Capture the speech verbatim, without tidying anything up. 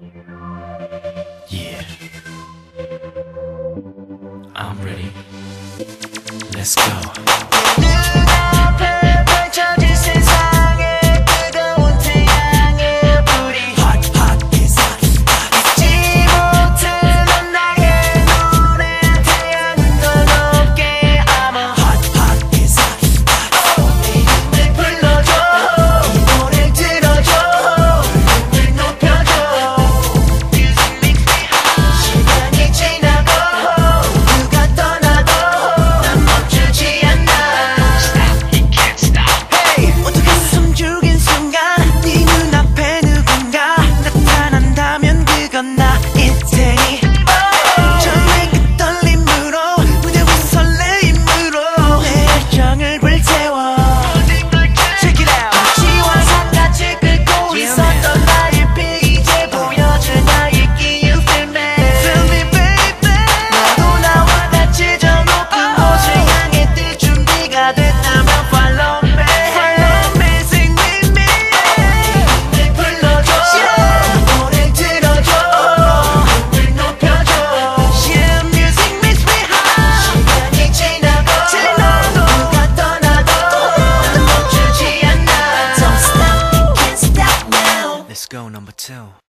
Yeah, I'm ready. Let's go. 눈앞에 펼쳐진 세상에 뜨거운 태양의 불이 Hot, hot is hot, 잊지 못하는 나의 노래 태양은 더 높게 I'm a Hot, hot is hot, 내 이름을 불러줘 이 노래를 들어줘 볼륨을 높여줘 Music makes me hot 시간이 지나고 누가 떠나도 난 멈추지 않아 Stop, you can't stop Hey 어떻게 숨죽인 순간 네 눈앞에 누군가 나타난다면 그건 나일 테니 처음에 그 떨림으로 무대 위 설레임으로 내 열정을 불태워 Check it out 지와 산같이 긁고 있었던 나의 피 이제 보여줄 나의 기 You feel me Feel me baby 너도 나와 같이 저 높은 곳을 향해 뛸 준비가 됐다면 Follow me Follow me Sing with me 이름을 불러줘 이 노래를 들어줘 볼륨을 높여줘 Yeah music makes me hot 시간이 지나고 누가 떠나도 난 멈추지 않아 Don't stop, you can't stop now Let's go number two.